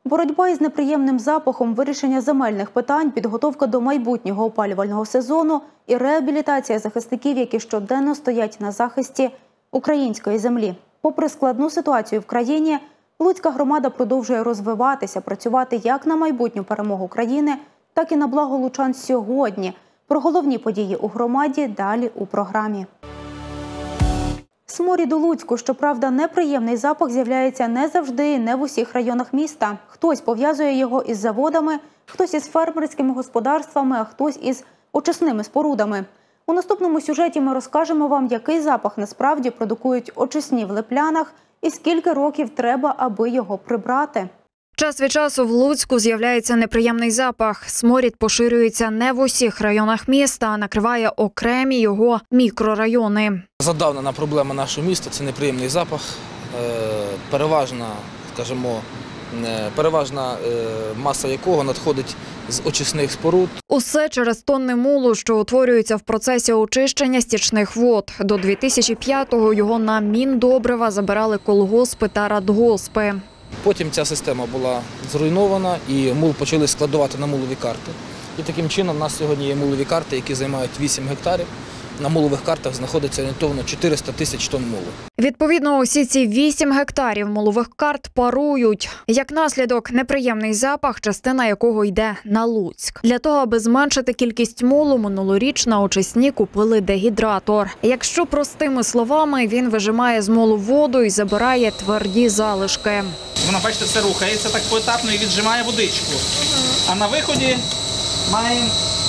Боротьба із неприємним запахом, вирішення земельних питань, підготовка до майбутнього опалювального сезону і реабілітація захисників, які щоденно стоять на захисті української землі. Попри складну ситуацію в країні, Луцька громада продовжує розвиватися, працювати як на майбутню перемогу країни, так і на благо лучан сьогодні. Про головні події у громаді далі у програмі. Сморід у Луцьку, щоправда, неприємний запах з'являється не завжди і не в усіх районах міста. Хтось пов'язує його із заводами, хтось із фермерськими господарствами, а хтось із очисними спорудами. У наступному сюжеті ми розкажемо вам, який запах насправді продукують очисні в Липлянах і скільки років треба, аби його прибрати. Час від часу в Луцьку з'являється неприємний запах. Сморід поширюється не в усіх районах міста, а накриває окремі його мікрорайони. Задавнена проблема нашого міста – це неприємний запах. Переважна маса якого надходить з очисних споруд. Усе через тонни мулу, що утворюються в процесі очищення стічних вод. До 2005-го його на Міндобрива забирали колгоспи та радгоспи. Потім ця система була зруйнована і мул почали складувати на мулові карти. І таким чином у нас сьогодні є мулові карти, які займають 8 гектарів. На мулових картах знаходиться орієнтовно 400 тисяч тонн мулу. Відповідно, усі ці 8 гектарів мулових карт парують. Як наслідок, неприємний запах, частина якого йде на Луцьк. Для того, аби зменшити кількість мулу, минулоріч на очисні купили дегідратор. Якщо простими словами, він вижимає з мулу воду і забирає тверді залишки. Воно, бачите, все рухається так поетапно і віджимає водичку. А на виході маємо...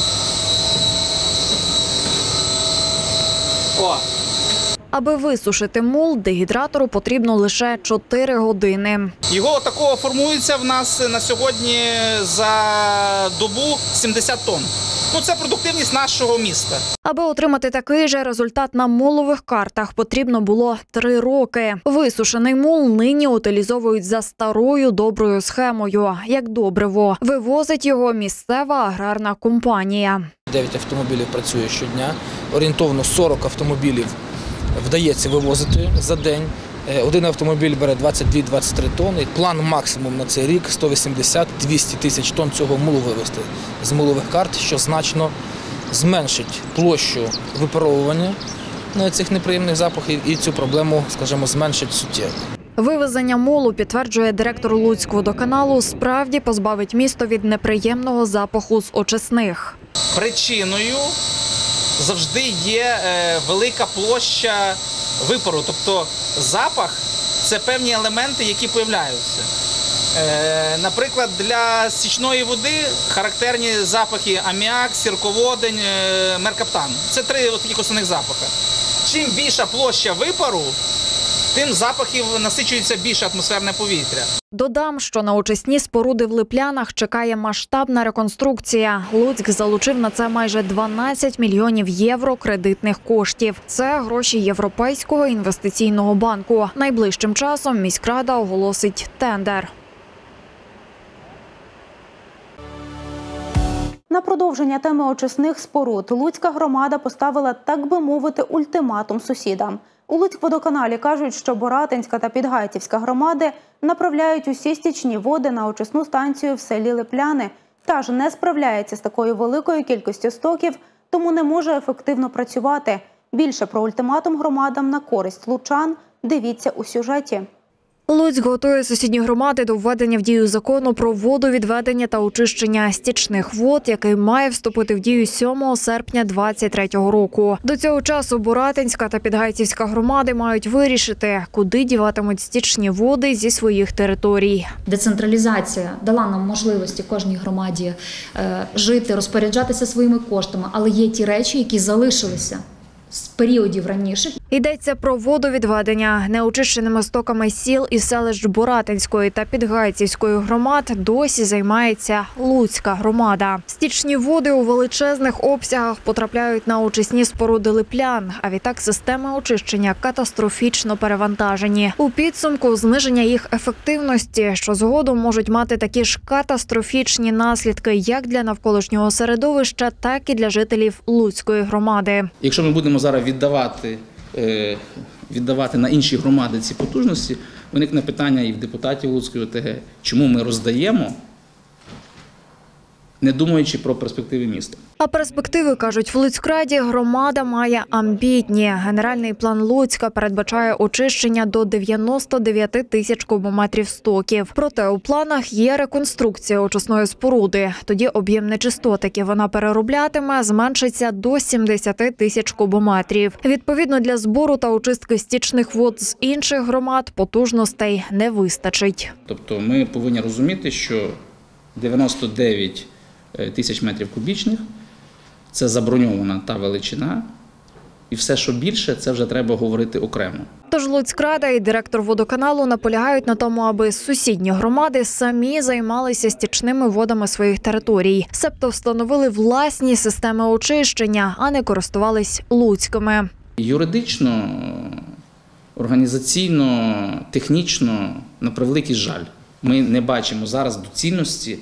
Аби висушити мул, дегідратору потрібно лише 4 години. Його такого формується в нас на сьогодні за добу 70 тонн. Це продуктивність нашого міста. Аби отримати такий же результат на мулових картах, потрібно було 3 роки. Висушений мул нині утилізовують за старою доброю схемою, як добриво. Вивозить його місцева аграрна компанія. 9 автомобілів працює щодня, орієнтовно 40 автомобілів вдається вивозити за день. Один автомобіль бере 22-23 тонни. План максимум на цей рік – 180-200 тисяч тонн цього мулу вивезти з мулових карт, що значно зменшить площу випаровування цих неприємних запахів і цю проблему, скажімо, зменшить суттєво. Вивезення мулу, підтверджує директор Луцькводоканалу, справді позбавить місто від неприємного запаху з очисних. Причиною завжди є велика площа випару, тобто запах – це певні елементи, які з'являються. Наприклад, для стічної води характерні запахи аміак, сірководень, меркаптан. Це 3 таких основних запахи. Чим більша площа випару, тим запахів насичується більше атмосферне повітря. Додам, що на очисні споруди в Липлянах чекає масштабна реконструкція. Луцьк залучив на це майже 12 мільйонів євро кредитних коштів. Це гроші Європейського інвестиційного банку. Найближчим часом міськрада оголосить тендер. На продовження теми очисних споруд Луцька громада поставила, так би мовити, ультиматум сусідам. У Луцькводоканалі кажуть, що Боратинська та Підгайцівська громади направляють усі стічні води на очисну станцію в селі Липляни. Та ж не справляється з такою великою кількістю стоків, тому не може ефективно працювати. Більше про ультиматум громадам на користь лучан дивіться у сюжеті. Луцьк готує сусідні громади до введення в дію закону про водовідведення та очищення стічних вод, який має вступити в дію 7 серпня 2023 року. До цього часу Боратинська та Підгайцівська громади мають вирішити, куди діватимуть стічні води зі своїх територій. Децентралізація дала нам можливості кожній громаді жити, розпоряджатися своїми коштами, але є ті речі, які залишилися з періодів раніше. Йдеться про водовідведення. Неочищеними стоками сіл і селищ Боратинської та Підгайцівської громад досі займається Луцька громада. Стічні води у величезних обсягах потрапляють на очисні споруди Липлян, а відтак системи очищення катастрофічно перевантажені. У підсумку зниження їх ефективності, що згодом можуть мати такі ж катастрофічні наслідки як для навколишнього середовища, так і для жителів Луцької громади. Якщо ми будемо зараз віддавати на інші громади ці потужності, виникне питання і в депутатів Луцької ОТГ, чому ми роздаємо, не думаючи про перспективи міста. А перспективи, кажуть в Луцькраді, громада має амбітні. Генеральний план Луцька передбачає очищення до 99 тисяч кубометрів стоків. Проте у планах є реконструкція очисної споруди. Тоді об'єм нечистот, який вона перероблятиме, зменшиться до 70 тисяч кубометрів. Відповідно, для збору та очистки стічних вод з інших громад потужностей не вистачить. Тобто ми повинні розуміти, що 99 тисяч метрів кубічних – це заброньована та величина, і все, що більше, це вже треба говорити окремо. Тож Луцькрада і директор водоканалу наполягають на тому, аби сусідні громади самі займалися стічними водами своїх територій. Себто встановили власні системи очищення, а не користувались луцькими. Юридично, організаційно, технічно, на превеликий жаль, ми не бачимо зараз доцільності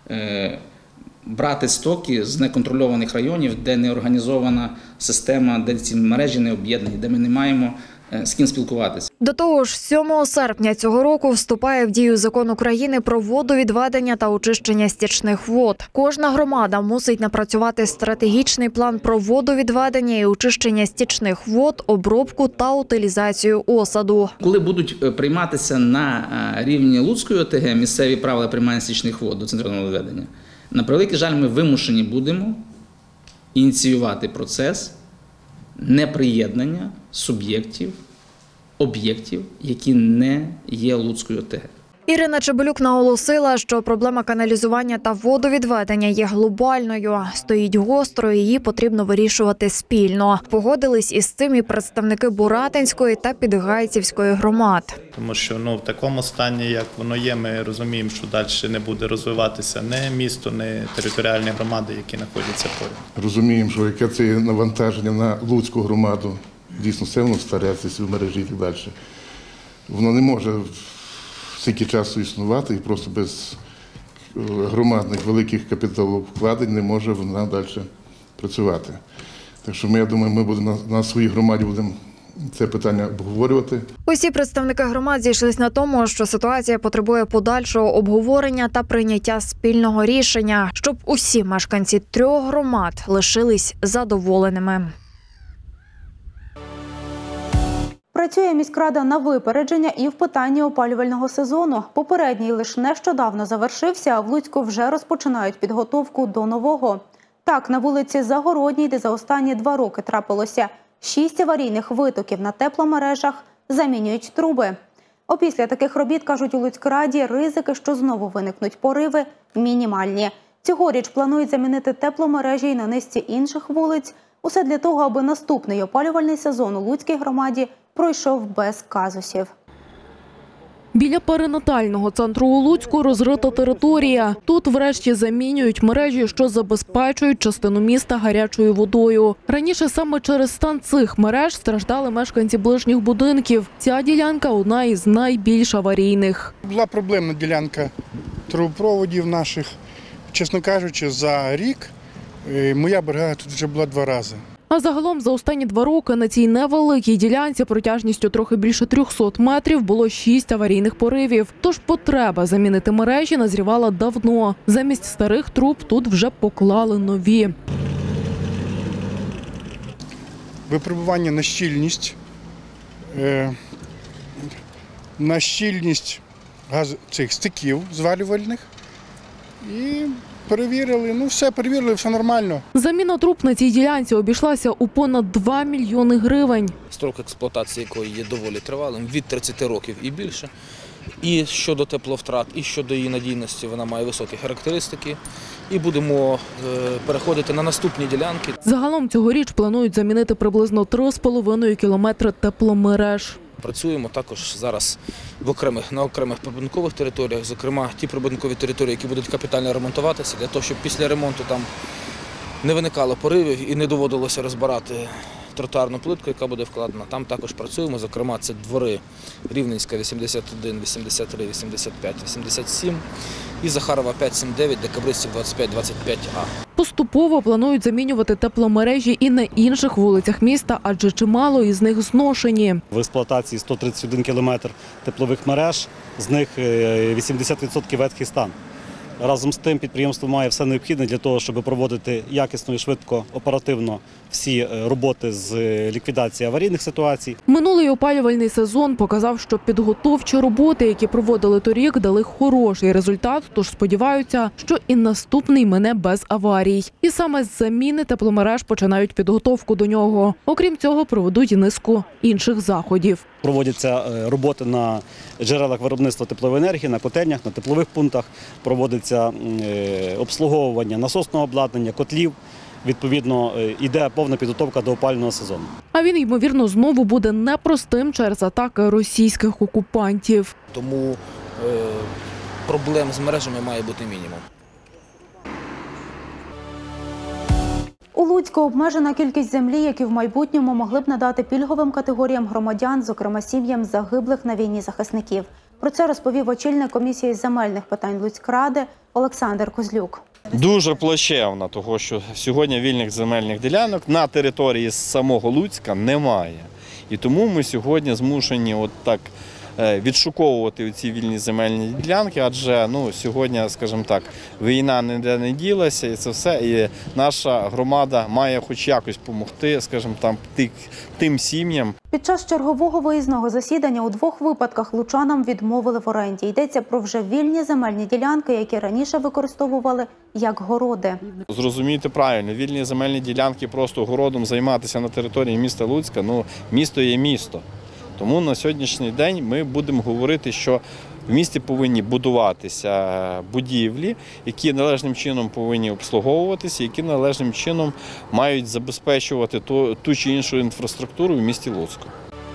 брати стоки з неконтрольованих районів, де не організована система, де ці мережі не об'єднані, де ми не маємо з ким спілкуватися. До того ж, 7 серпня цього року вступає в дію Закон України про водовідведення та очищення стічних вод. Кожна громада мусить напрацювати стратегічний план про водовідведення і очищення стічних вод, обробку та утилізацію осаду. Коли будуть прийматися на рівні Луцької ОТГ місцеві правила приймання стічних вод до центрального відведення, на превеликий жаль, ми вимушені будемо ініціювати процес неприєднання суб'єктів, об'єктів, які не є Луцькою ОТГ. Ірина Чебелюк наголосила, що проблема каналізування та водовідведення є глобальною. Стоїть гостро, її потрібно вирішувати спільно. Погодились із цим і представники Буратинської та Підгайцівської громад. Тому що в такому стані, як воно є, ми розуміємо, що далі не буде розвиватися ні місто, ні територіальні громади, які знаходяться поряд. Розуміємо, що яке це є навантаження на Луцьку громаду. Дійсно, все воно старається в мережі і так далі. Воно не може стільки часу існувати і просто без громадних великих капіталовкладень не може вона далі працювати. Так що я думаю, ми будемо на своїй громаді будемо це питання обговорювати. Усі представники громад зійшлись на тому, що ситуація потребує подальшого обговорення та прийняття спільного рішення, щоб усі мешканці 3 громад лишились задоволеними. Працює міськрада на випередження і в питанні опалювального сезону. Попередній лише нещодавно завершився, а в Луцьку вже розпочинають підготовку до нового. Так, на вулиці Загородній, де за останні 2 роки трапилося 6 аварійних витоків на тепломережах, замінюють труби. Опісля таких робіт, кажуть у Луцькраді, ризики, що знову виникнуть пориви, мінімальні. Цьогоріч планують замінити тепломережі й на низці інших вулиць. Усе для того, аби наступний опалювальний сезон у Луцькій громаді пройшов без казусів. Біля перинатального центру у Луцьку розрита територія. Тут врешті замінюють мережі, що забезпечують частину міста гарячою водою. Раніше саме через стан цих мереж страждали мешканці ближніх будинків. Ця ділянка – одна із найбільш аварійних. Була проблемна ділянка трубопроводів наших. Чесно кажучи, за рік моя бригада тут вже була 2 рази. А загалом за останні 2 роки на цій невеликій ділянці протяжністю трохи більше 300 метрів було 6 аварійних поривів. Тож потреба замінити мережі назрівала давно. Замість старих труб тут вже поклали нові. Випробування на щільність цих стиків зварювальних і перевірили, все перевірили, все нормально. Заміна труб на цій ділянці обійшлася у понад 2 мільйони гривень. Строк експлуатації якої є доволі тривалим, від 30 років і більше. І щодо тепловтрат, і щодо її надійності вона має високі характеристики. І будемо переходити на наступні ділянки. Загалом цьогоріч планують замінити приблизно 3,5 кілометри тепломереж. Працюємо також зараз на окремих прибудинкових територіях, зокрема ті прибудинкові території, які будуть капітально ремонтуватися, для того, щоб після ремонту там не виникало поривів і не доводилося розбирати тротуарну плитку, яка буде вкладена. Там також працюємо, зокрема, це двори Рівненська 81, 83, 85, 87 і Захарова 579, Декабристів 25, 25А. Поступово планують замінювати тепломережі і на інших вулицях міста, адже чимало із них зношені. В експлуатації 131 кілометр теплових мереж, з них 80% ветхий стан. Разом з тим підприємство має все необхідне для того, щоб проводити якісно і швидко, оперативно всі роботи з ліквідації аварійних ситуацій. Минулий опалювальний сезон показав, що підготовчі роботи, які проводили торік, дали хороший результат, тож сподіваються, що і наступний мине без аварій. І саме з заміни тепломереж починають підготовку до нього. Окрім цього, проведуть і низку інших заходів. Проводяться роботи на джерелах виробництва теплової енергії, на котельнях, на теплових пунктах, проводиться обслуговування насосного обладнання, котлів. Відповідно, йде повна підготовка до опалювального сезону. А він, ймовірно, знову буде непростим через атаки російських окупантів. Тому проблем з мережами має бути мінімум. У Луцьку обмежена кількість землі, які в майбутньому могли б надати пільговим категоріям громадян, зокрема сім'ям загиблих на війні захисників. Про це розповів очільник комісії з земельних питань Луцькради Олександр Козлюк. Дуже плачевно, тому що сьогодні вільних земельних ділянок на території самого Луцька немає. І тому ми сьогодні змушені відшуковувати ці вільні земельні ділянки, адже сьогодні, скажімо так, війна ніде не ділася і це все. І наша громада має хоч якось допомогти, скажімо так, тим сім'ям. Під час чергового виїзного засідання у 2 випадках лучанам відмовили в оренді. Йдеться про вже вільні земельні ділянки, які раніше використовували як городи. Зрозумійте правильно, вільні земельні ділянки просто городом займатися на території міста Луцька, місто є місто. Тому на сьогоднішній день ми будемо говорити, що в місті повинні будуватися будівлі, які належним чином повинні обслуговуватися, які належним чином мають забезпечувати ту чи іншу інфраструктуру в місті Луцьку.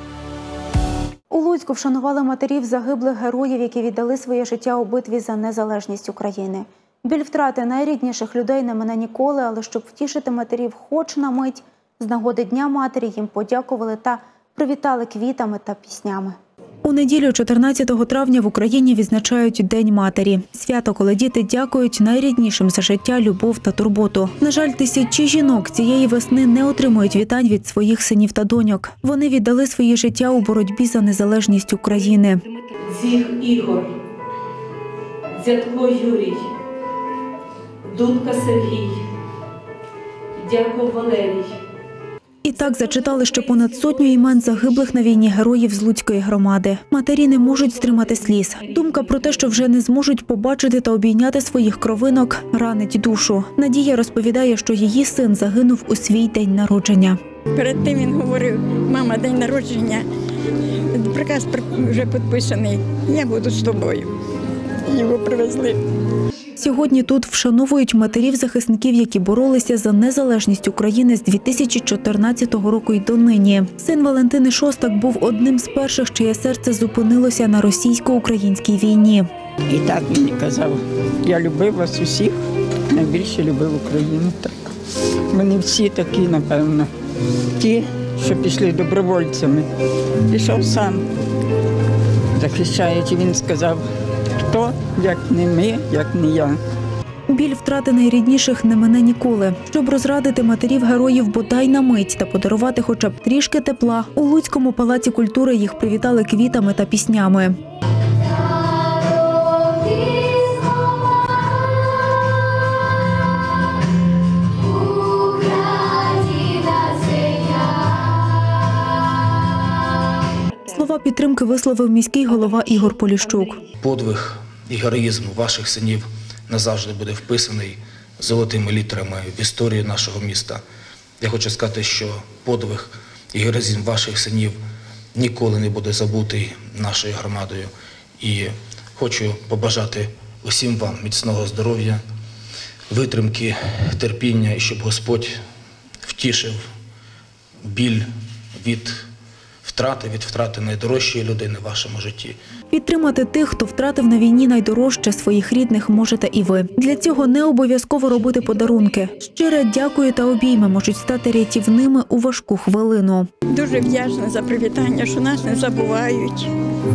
У Луцьку вшанували матерів загиблих героїв, які віддали своє життя у битві за незалежність України. Біль втрати найрідніших людей не мине ніколи, але щоб втішити матерів хоч на мить, з нагоди Дня матері їм подякували та привітали квітами та піснями. У неділю, 14 травня, в Україні відзначають День матері. Свято, коли діти дякують найріднішим за життя, любов та турботу. На жаль, тисячі жінок цієї весни не отримують вітань від своїх синів та доньок. Вони віддали своє життя у боротьбі за незалежність України. Дзіг Ігор, Дзятко Юрій, Дудка Сергій, Дяков Валерій. І так зачитали ще понад 100 імен загиблих на війні героїв з Луцької громади. Матері не можуть стримати сліз. Думка про те, що вже не зможуть побачити та обійняти своїх кровинок, ранить душу. Надія розповідає, що її син загинув у свій день народження. Перед тим він говорив: мама, день народження, приказ вже підписаний, я буду з тобою. Його привезли. Сьогодні тут вшановують матерів захисників, які боролися за незалежність України з 2014 року й донині. Син Валентини Шостак був одним з перших, чиє серце зупинилося на російсько-українській війні. І так мені казав: я любив вас усіх, найбільше любив Україну. Так. Вони всі такі, напевно, ті, що пішли добровольцями. Пішов сам, захищаючи, він сказав: хто, як не ми, як не я. Біль втрати найрідніших не мине ніколи. Щоб розрадити матерів героїв бодай на мить та подарувати хоча б трішки тепла, у Луцькому палаці культури їх привітали квітами та піснями. Слова підтримки висловив міський голова Ігор Поліщук. Подвиг і героїзм ваших синів назавжди буде вписаний золотими літерами в історію нашого міста. Я хочу сказати, що подвиг і героїзм ваших синів ніколи не буде забутий нашою громадою. І хочу побажати усім вам міцного здоров'я, витримки, терпіння, і щоб Господь втішив біль від від втрати найдорожчої людини в вашому житті. Підтримати тих, хто втратив на війні найдорожче своїх рідних, можете і ви. Для цього не обов'язково робити подарунки. Щире дякую та обійми можуть стати рятівними у важку хвилину. Дуже вдячна за привітання, що нас не забувають,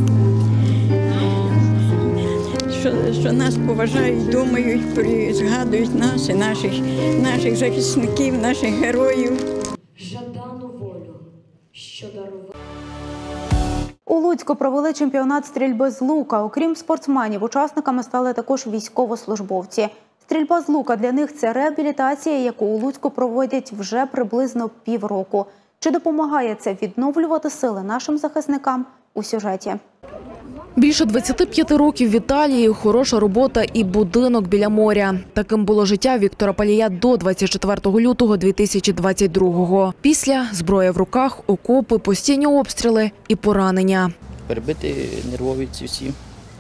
що нас поважають, думають, згадують нас і наших захисників, наших героїв. Жадану волю, що дарував. У Луцьку провели чемпіонат стрільби з лука. Окрім спортсменів, учасниками стали також військовослужбовці. Стрільба з лука для них – це реабілітація, яку у Луцьку проводять вже приблизно півроку. Чи допомагає це відновлювати сили нашим захисникам – у сюжеті. Більше 25 років в Італії, хороша робота і будинок біля моря. Таким було життя Віктора Палія до 24 лютого 2022-го. Після – зброя в руках, окопи, постійні обстріли і поранення. Перебиті нервові ці всі,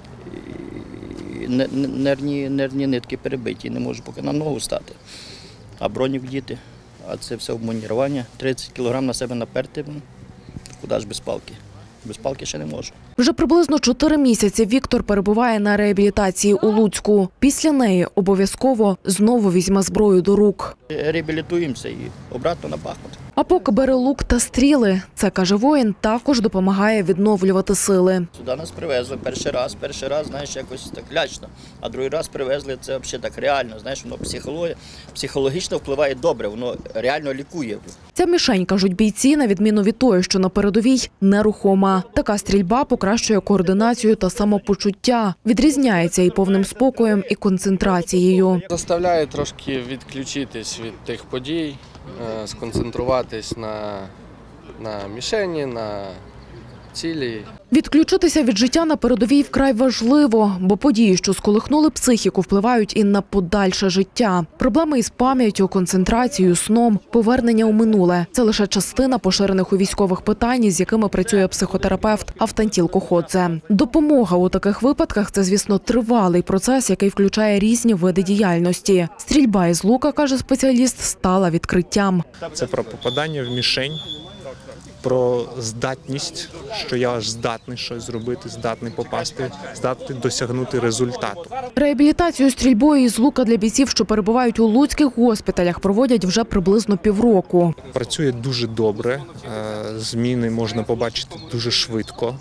нервні нитки перебиті, не можу поки на ногу стати. А бронік вдіти, а це все обмунірування. 30 кг на себе наперти, куди ж без палки? Без палки ще не можу. Вже приблизно 4 місяці Віктор перебуває на реабілітації у Луцьку. Після неї обов'язково знову візьме зброю до рук. Реабілітуємося і обратно на Бахмут. А поки бере лук та стріли, це, каже воїн, також допомагає відновлювати сили. Сюди нас привезли перший раз, знаєш, якось так лячно. А другий раз привезли, це взагалі так реально, знаєш, воно психологічно впливає добре, воно реально лікує. Ця мішень, кажуть бійці, на відміну від тої, що на передовій, нерухома. Така стрільба покращує координацію та самопочуття. Відрізняється і повним спокоєм, і концентрацією. Заставляє трошки відключитись від тих подій, сконцентруватись на мішені, на цілі. Відключитися від життя на передовій вкрай важливо, бо події, що сколихнули психіку, впливають і на подальше життя. Проблеми із пам'яттю, концентрацією, сном, повернення у минуле – це лише частина поширених у військових питань, з якими працює психотерапевт Автантіл Коходзе. Допомога у таких випадках – це, звісно, тривалий процес, який включає різні види діяльності. Стрільба із лука, каже спеціаліст, стала відкриттям. Це про попадання в мішень, про здатність, що я аж здатний щось зробити, здатний попасти, здатний досягнути результату. Реабілітацію стрільбою із лука для бійців, що перебувають у луцьких госпіталях, проводять вже приблизно півроку. Працює дуже добре, зміни можна побачити дуже швидко.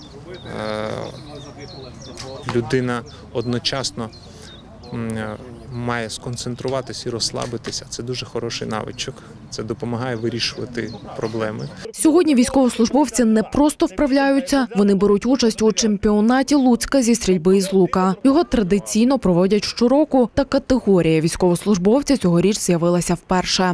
Людина одночасно має сконцентруватися і розслабитися. Це дуже хороший навичок. Це допомагає вирішувати проблеми. Сьогодні військовослужбовці не просто вправляються, вони беруть участь у чемпіонаті Луцька зі стрільби із лука. Його традиційно проводять щороку, та категорія військовослужбовця цьогоріч з'явилася вперше.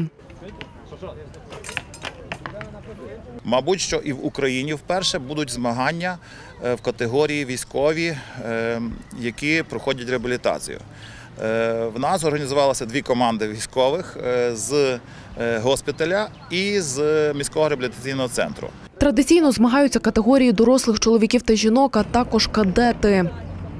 Мабуть, що і в Україні вперше будуть змагання в категорії військові, які проходять реабілітацію. В нас організувалися 2 команди військових з госпіталя і з міського реабілітаційного центру. Традиційно змагаються категорії дорослих чоловіків та жінок, а також кадети.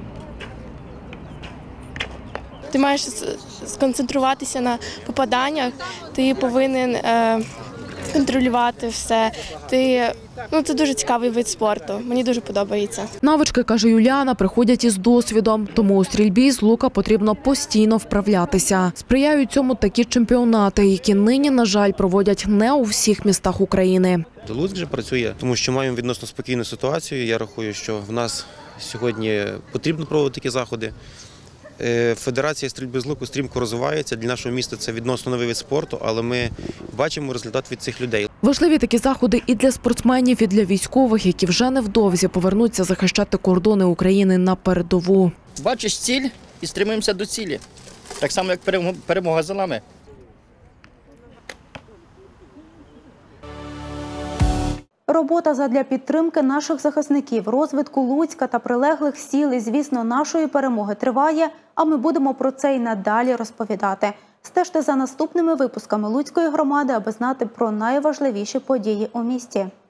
Ти маєш сконцентруватися на попаданнях, ти повинен контролювати все. Це дуже цікавий вид спорту, мені дуже подобається. Навички, каже Юліана, приходять із досвідом, тому у стрільбі з лука потрібно постійно вправлятися. Сприяють цьому такі чемпіонати, які нині, на жаль, проводять не у всіх містах України. Луцьк вже працює, тому що маємо відносно спокійну ситуацію. Я рахую, що в нас сьогодні потрібно проводити такі заходи. Федерація стрільби з луку стрімко розвивається. Для нашого міста це відносно новий вид спорту, але ми бачимо результат від цих людей. Важливі такі заходи і для спортсменів, і для військових, які вже невдовзі повернуться захищати кордони України на передову. Бачиш ціль і стримуємося до цілі. Так само, як перемога за нами. Робота задля підтримки наших захисників, розвитку Луцька та прилеглих сіл і, звісно, нашої перемоги триває, а ми будемо про це й надалі розповідати. Стежте за наступними випусками Луцької громади, аби знати про найважливіші події у місті.